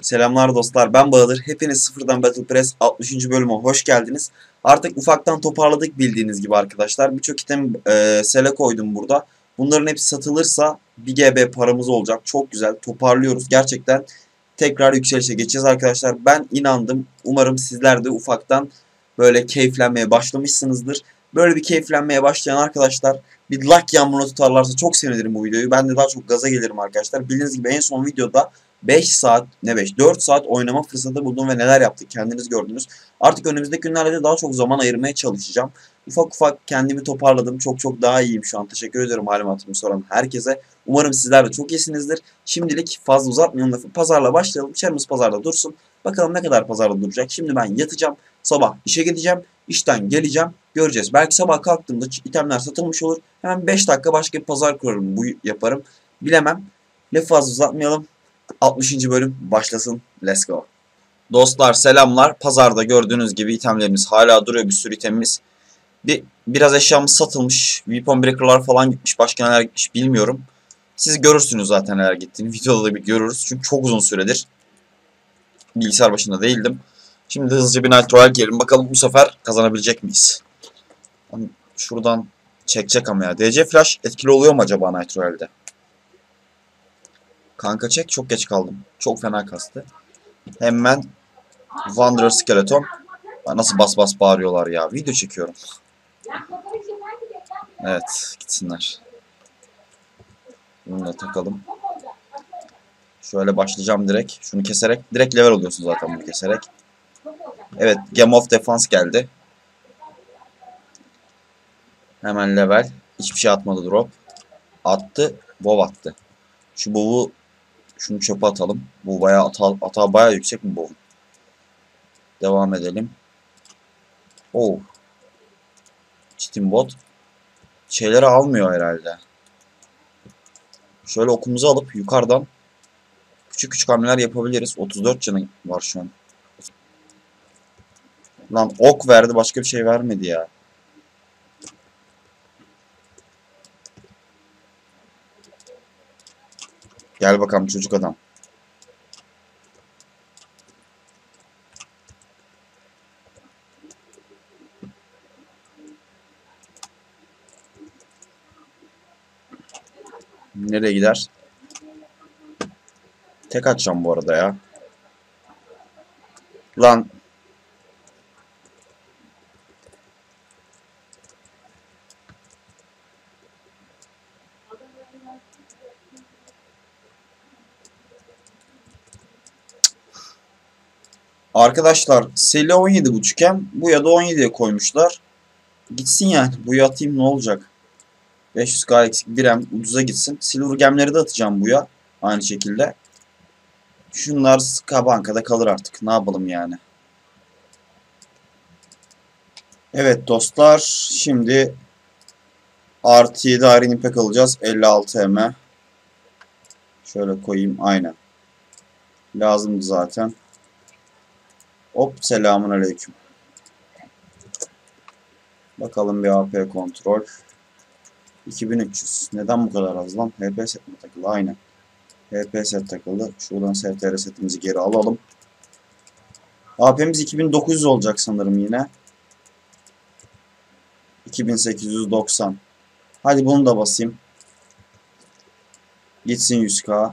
Selamlar dostlar, ben Bahadır. Hepiniz Sıfırdan Battle Press 60. bölüme hoş geldiniz. Artık ufaktan toparladık bildiğiniz gibi arkadaşlar. Birçok item sele koydum burada. Bunların hepsi satılırsa 1 GB paramız olacak. Çok güzel, toparlıyoruz. Gerçekten tekrar yükselişe geçeceğiz arkadaşlar. Ben inandım. Umarım sizler de ufaktan böyle keyiflenmeye başlamışsınızdır. Böyle bir keyiflenmeye başlayan arkadaşlar bir like yağmuruna tutarlarsa çok sevinirim bu videoyu. Ben de daha çok gaza gelirim arkadaşlar. Bildiğiniz gibi en son videoda 5 saat, ne 5, 4 saat oynama fırsatı buldum ve neler yaptık kendiniz gördünüz. Artık önümüzdeki günlerde de daha çok zaman ayırmaya çalışacağım. Ufak ufak kendimi toparladım. Çok daha iyiyim şu an. Teşekkür ediyorum halim hatırımı soran herkese. Umarım sizler de çok iyisinizdir. Şimdilik fazla uzatmayalım lafı. Pazarla başlayalım. Çarımız pazarda dursun. Bakalım ne kadar pazarda duracak. Şimdi ben yatacağım. Sabah işe gideceğim. İşten geleceğim. Göreceğiz. Belki sabah kalktığımda itemler satılmış olur. Hemen 5 dakika başka bir pazar kurarım. Bu yaparım. Bilemem. Lafı fazla uzatmayalım. 60. bölüm başlasın. Let's go. Dostlar selamlar. Pazarda gördüğünüz gibi itemlerimiz hala duruyor. Bir sürü itemimiz. Biraz eşyamız satılmış. Weapon Breaker'lar falan gitmiş. Başka neler gitmiş bilmiyorum. Siz görürsünüz zaten neler gittiğini. Videoda da bir görürüz. Çünkü çok uzun süredir bilgisayar başında değildim. Şimdi hızlıca bir Night Royale girelim. Bakalım bu sefer kazanabilecek miyiz? Şuradan çekecek ama ya. DC Flash etkili oluyor mu acaba Night Royale'de? Kanka çek, çok geç kaldım. Çok fena kastı. Hemen Wanderer Skeleton. Nasıl bas bas bağırıyorlar ya. Video çekiyorum. Evet, gitsinler. Bunu da takalım. Şöyle başlayacağım direkt. Şunu keserek. Direkt level oluyorsun zaten bunu keserek. Evet, Game of Defense geldi. Hemen level. Hiçbir şey atmadı drop. Attı. Bow attı. Şu bow'u şunu çöpe atalım. Bu bayağı atağı bayağı yüksek bir bow. Devam edelim. Oh. Steamboat şeyleri almıyor herhalde. Şöyle okumuzu alıp yukarıdan küçük küçük hamleler yapabiliriz. 34 canı var şu an. Lan ok verdi, başka bir şey vermedi ya. Gel bakalım çocuk adam. Nereye gider? Tek atacağım bu arada ya. Lan. Arkadaşlar Seli 17.5'em. Bu ya da 17'ye koymuşlar. Gitsin yani. Buya atayım ne olacak? 500k eksik 1M ucuza gitsin. Silver gemleri de atacağım buya. Aynı şekilde. Şunlar bankada kalır artık. Ne yapalım yani. Evet dostlar. Şimdi artı 7 Iron Impact alacağız. 56 M. Şöyle koyayım. Aynen. Lazımdı zaten. Hop, selamun aleyküm. Bakalım bir AP kontrol. 2300. Neden bu kadar az lan? HP set mi takıldı? Aynen. HP set takıldı. Şuradan STR setimizi geri alalım. AP'miz 2900 olacak sanırım yine. 2890. Hadi bunu da basayım. Gitsin 100k.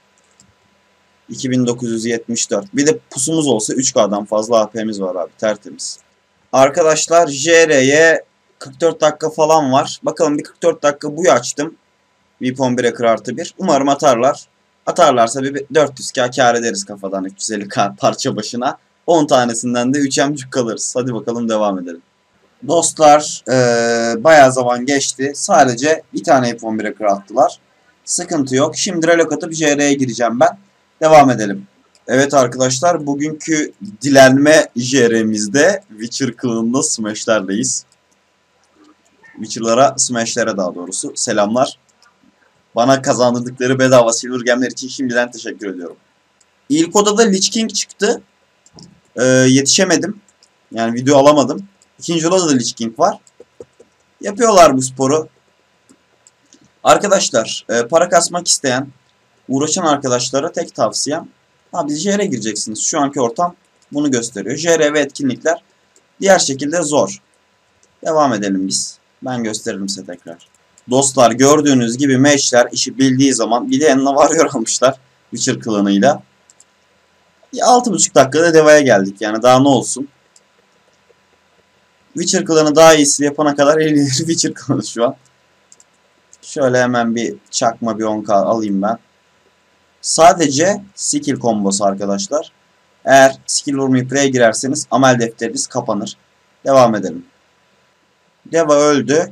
2974. Bir de pusumuz olsa 3k'dan fazla AP'miz var abi. Tertemiz. Arkadaşlar JR'ye 44 dakika falan var. Bakalım bir 44 dakika buyu açtım. Weapon Breaker artı 1. Umarım atarlar. Atarlarsa bir 400k kar ederiz kafadan 350k parça başına. 10 tanesinden de 3 emcük kalırız. Hadi bakalım devam edelim. Dostlar bayağı zaman geçti. Sadece bir tane Weapon Breaker attılar. Sıkıntı yok. Şimdi relok atıp JR'ye gireceğim ben. Devam edelim. Evet arkadaşlar, bugünkü dilenme JR'mizde Witcher kılığında Smash'lerdeyiz. Witcher'lara, Smash'lere daha doğrusu selamlar. Bana kazandırdıkları bedava silver gemler için şimdiden teşekkür ediyorum. İlk odada Lich King çıktı. Yetişemedim. Yani video alamadım. İkinci odada da Lich King var. Yapıyorlar bu sporu. Arkadaşlar para kasmak isteyen, uğraşan arkadaşlara tek tavsiyem Abi JR'e gireceksiniz. Şu anki ortam bunu gösteriyor. JR ve etkinlikler diğer şekilde zor. Devam edelim biz. Ben gösteririm size tekrar. Dostlar gördüğünüz gibi meşler işi bildiği zaman bir de yanına varıyor almışlar. Witcher klanıyla. 6,5 dakikada devaya geldik yani daha ne olsun. Witcher klanı daha iyisi yapana kadar eğlenir Witcher klanı şu an. Şöyle hemen bir çakma bir 10k alayım ben. Sadece skill kombosu arkadaşlar. Eğer skill vurmayı preye girerseniz amel defteriniz kapanır. Devam edelim. Deva öldü.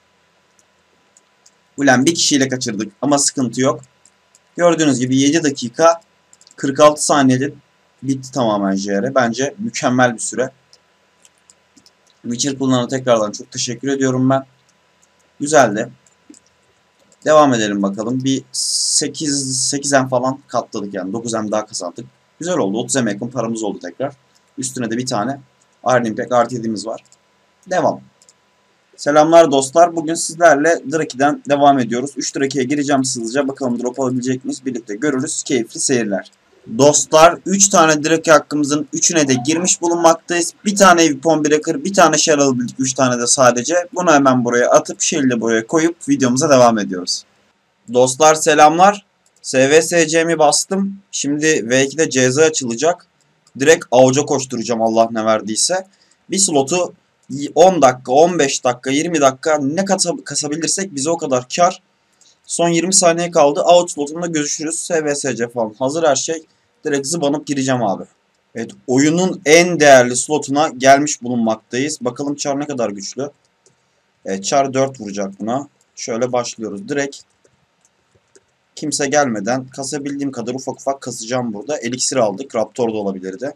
Ulan bir kişiyle kaçırdık ama sıkıntı yok. Gördüğünüz gibi 7 dakika 46 saniyede bitti tamamen JR. Bence mükemmel bir süre. Witcher kullanana tekrardan çok teşekkür ediyorum ben. Güzeldi. Devam edelim bakalım. Bir 8M falan katladık yani. 9M daha kazandık. Güzel oldu. 30M yakın paramız oldu tekrar. Üstüne de bir tane Iron Impact artı 7'miz var. Devam. Selamlar dostlar. Bugün sizlerle Draki'den devam ediyoruz. 3 Draki'ye gireceğim hızlıca. Bakalım drop alabilecek miyiz? Birlikte görürüz. Keyifli seyirler. Dostlar 3 tane Draki hakkımızın 3'üne de girmiş bulunmaktayız. Bir tane Weapon Breaker, bir tane Shell alabildik. 3 tane de sadece. Bunu hemen buraya atıp Shell'i de buraya koyup videomuza devam ediyoruz. Dostlar selamlar. SVSC'mi bastım. Şimdi V2'de CZ açılacak. Direkt avuca koşturacağım Allah ne verdiyse. Bir slotu 10 dakika, 15 dakika, 20 dakika ne kasabilirsek bize o kadar kar. Son 20 saniye kaldı. Out slotunda görüşürüz. SVSC falan. Hazır her şey. Direkt zıbanıp gireceğim abi. Evet, oyunun en değerli slotuna gelmiş bulunmaktayız. Bakalım Char ne kadar güçlü. Evet, Char 4 vuracak buna. Şöyle başlıyoruz. Direkt kimse gelmeden kasabildiğim kadar ufak ufak kasacağım burada. Elixir aldık. Raptor da olabilirdi.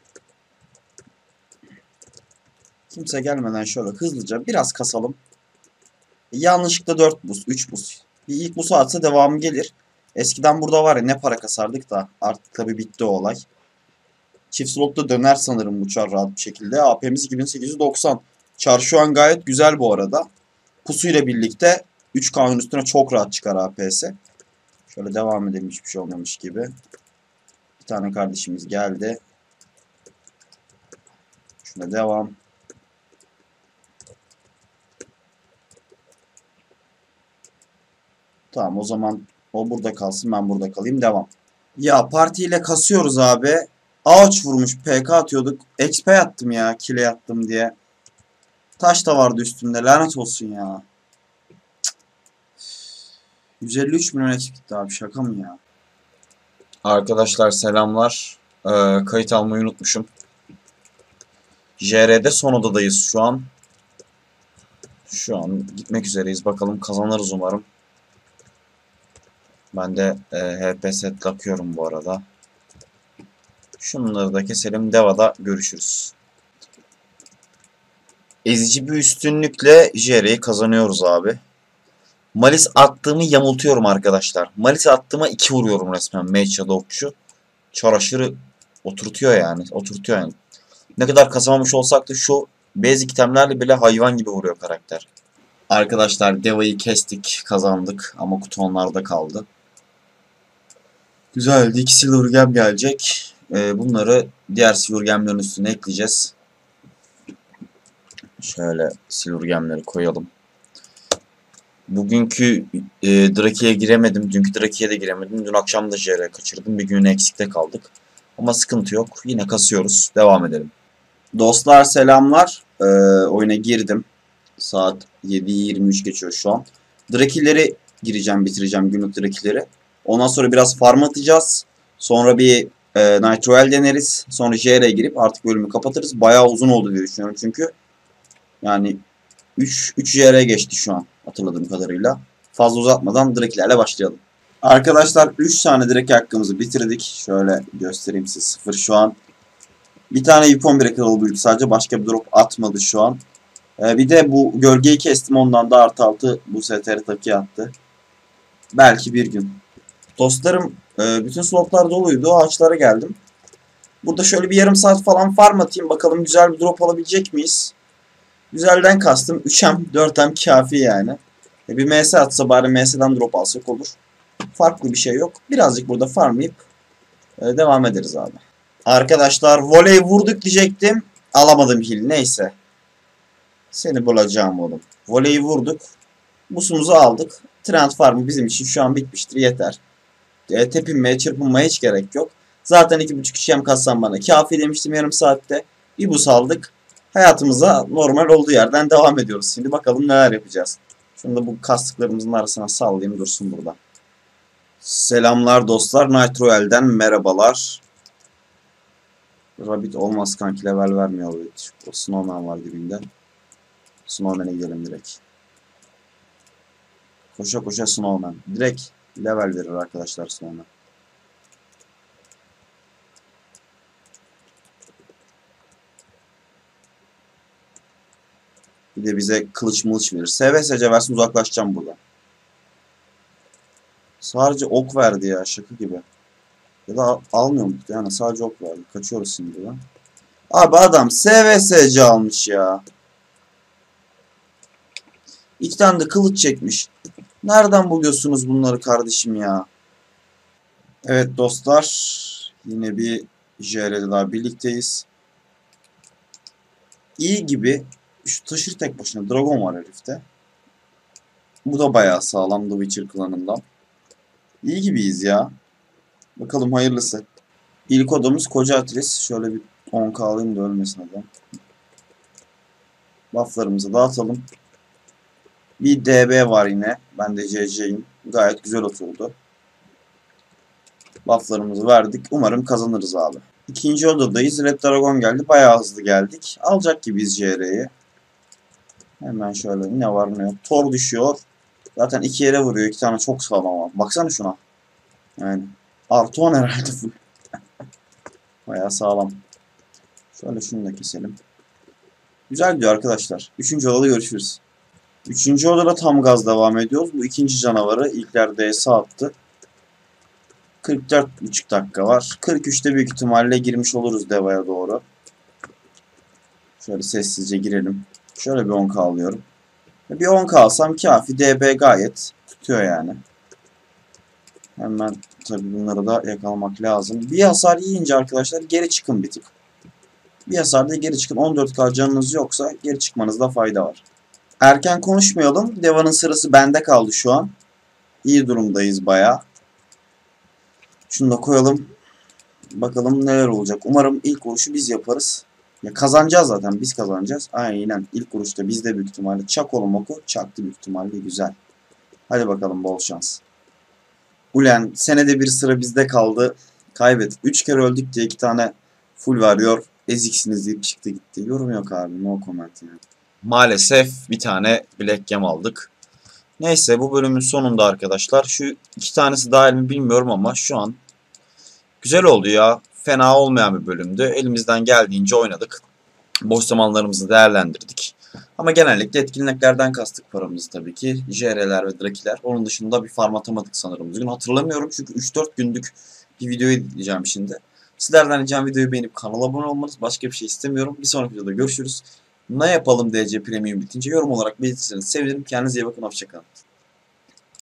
Kimse gelmeden şöyle hızlıca biraz kasalım. Yanlışlıkla 4 boost, 3 boost. Bir ilk bu saatse devamı gelir. Eskiden burada var ya ne para kasardık da artık tabi bitti o olay. Çift slotta döner sanırım bu Char rahat bir şekilde. AP'miz 2890. Char şu an gayet güzel bu arada. Pusuyla birlikte 3K'nın üstüne çok rahat çıkar AP'si. Şöyle devam edelim hiçbir şey olmamış gibi. Bir tane kardeşimiz geldi. Şuna devam. Tamam o zaman o burada kalsın ben burada kalayım devam. Ya partiyle kasıyoruz abi. Ağaç vurmuş PK atıyorduk. XP attım ya kile yattım diye. Taş da vardı üstünde lanet olsun ya. 153 milyon XP gitti abi şaka mı ya? Arkadaşlar selamlar. Kayıt almayı unutmuşum. JR'de son odadayız şu an. Şu an gitmek üzereyiz bakalım kazanırız umarım. Ben de HP set takıyorum bu arada. Şunları da keselim. Deva'da görüşürüz. Ezici bir üstünlükle JR'yi kazanıyoruz abi. Malis attığımı yamultuyorum arkadaşlar. Malis attığıma 2 vuruyorum resmen. Mage ya da okçu. Çaraşırı oturtuyor yani. Oturtuyor yani. Ne kadar kazanmamış olsak da şu basic itemlerle bile hayvan gibi vuruyor karakter. Arkadaşlar Deva'yı kestik. Kazandık. Ama kutu onlarda kaldı. Güzeldi. 2 Silver Gem gelecek. Bunları diğer Silver Gem'lerin üstüne ekleyeceğiz. Şöyle Silver Gem'leri koyalım. Bugünkü Draki'ye giremedim. Dünkü Draki'ye de giremedim. Dün akşam da JR'ye kaçırdım. Bir gün eksikte kaldık. Ama sıkıntı yok. Yine kasıyoruz. Devam edelim. Dostlar selamlar. Oyuna girdim. Saat 7:23 geçiyor şu an. Draki'leri gireceğim, bitireceğim günlük Draki'leri. Ondan sonra biraz farm atacağız. Sonra bir Night Royale deneriz. Sonra JR'ye girip artık bölümü kapatırız. Bayağı uzun oldu diye düşünüyorum çünkü. Yani 3 JR geçti şu an hatırladığım kadarıyla. Fazla uzatmadan Draki'lerle başlayalım. Arkadaşlar 3 tane Draki hakkımızı bitirdik. Şöyle göstereyim size 0 şu an. Bir tane Weapon Breaker oldu sadece başka bir drop atmadı şu an. Bir de bu gölgeyi kestim ondan da +6 bu STR Taki attı. Belki bir gün. Dostlarım bütün slotlar doluydu. Ağaçlara geldim. Burada şöyle bir yarım saat falan farm atayım. Bakalım güzel bir drop alabilecek miyiz? Güzelden kastım 3M 4M kafi yani. Bir MS atsa bari MS'den drop alsak olur. Farklı bir şey yok. Birazcık burada farmlayıp Devam ederiz abi. Arkadaşlar voley vurduk diyecektim. Alamadım hil. Neyse. Seni bulacağım oğlum. Voleyi vurduk. Busumuzu aldık. Trend farmı bizim için şu an bitmiştir. Yeter. Tepinmeye, çırpınmaya hiç gerek yok. Zaten 2,5 işlem kassam bana kafi demiştim yarım saatte. Bir bus aldık. Hayatımıza normal olduğu yerden devam ediyoruz. Şimdi bakalım neler yapacağız. Şunu da bu kastıklarımızın arasına sallayayım dursun burada. Selamlar dostlar. Night Royale'den merhabalar. Rabbit olmaz kanki, level vermiyor Rabbit. O Snowman var dibinde. Snowman'e gidelim direkt. Koşa koşa Snowman. Direkt level verir arkadaşlar Snowman. Bir de bize kılıç mılıç verir. SVSC versin, uzaklaşacağım buradan. Sadece ok verdi ya, şaka gibi. Ya da almıyor mu? Yani sadece ok verdi. Kaçıyoruz şimdi buradan. Abi adam SVSC almış ya. İki tane de kılıç çekmiş. Nereden buluyorsunuz bunları kardeşim ya? Evet dostlar. Yine bir JR'de daha birlikteyiz. İyi gibi. Şu taşır tek başına. Dragon var herifte. Bu da bayağı sağlam The Witcher klanından. İyi gibiyiz ya. Bakalım hayırlısı. İlk odamız Koca Atris. Şöyle bir 10k alayım da ölmesin adam. Bufflarımızı dağıtalım. Bir DB var yine. Ben de CC'yim. Gayet güzel oturdu. Bufflarımızı verdik. Umarım kazanırız abi. İkinci odadayız. Red Dragon geldi. Bayağı hızlı geldik. Alacak gibiyiz CR'yi. Hemen şöyle ne var ne yok. Thor düşüyor. Zaten iki yere vuruyor. İki tane çok sağlam ama. Baksana şuna. Yani artı 10 herhalde. Bayağı sağlam. Şöyle şunu da keselim. Güzel diyor arkadaşlar. Üçüncü odada görüşürüz. Üçüncü odada tam gaz devam ediyoruz. Bu ikinci canavarı ilkler DS attı. 44,5 dakika var. 43'te büyük ihtimalle girmiş oluruz devaya doğru. Şöyle sessizce girelim. Şöyle bir 10k alıyorum. Bir 10k alsam kafi. DB gayet tutuyor yani. Hemen tabi bunları da yakalamak lazım. Bir hasar yiyince arkadaşlar geri çıkın bir tık. Bir hasarda geri çıkın. 14k canınız yoksa geri çıkmanızda fayda var. Erken konuşmayalım. Deva'nın sırası bende kaldı şu an. İyi durumdayız bayağı. Şunu da koyalım. Bakalım neler olacak. Umarım ilk vuruşu biz yaparız. Ya kazanacağız zaten. Biz kazanacağız. Aynen. İlk vuruşta bizde büyük ihtimalle. Çak oğlum oku. Çaktı büyük ihtimalle. Güzel. Hadi bakalım, bol şans. Ulen senede bir sıra bizde kaldı. Kaybettik. 3 kere öldük diye 2 tane full varıyor. Eziksiniz deyip çıktı gitti. Yorum yok abi. No comment yani. Maalesef bir tane Black Gem aldık. Neyse, bu bölümün sonunda arkadaşlar. Şu iki tanesi dahil mi bilmiyorum ama şu an güzel oldu ya. Fena olmayan bir bölümdü. Elimizden geldiğince oynadık. Boş zamanlarımızı değerlendirdik. Ama genellikle etkinliklerden kastık paramızı tabii ki. JR'ler ve Drakiler. Onun dışında bir farm atamadık sanırım. Bugün hatırlamıyorum çünkü 3-4 günlük bir videoyu edeceğim şimdi. Sizlerden ricam videoyu beğenip kanala abone olmanız. Başka bir şey istemiyorum. Bir sonraki videoda görüşürüz. Ne yapalım DC Premium bitince yorum olarak belirtirseniz sevinirim. Kendinize iyi bakın. Hoşçakalın.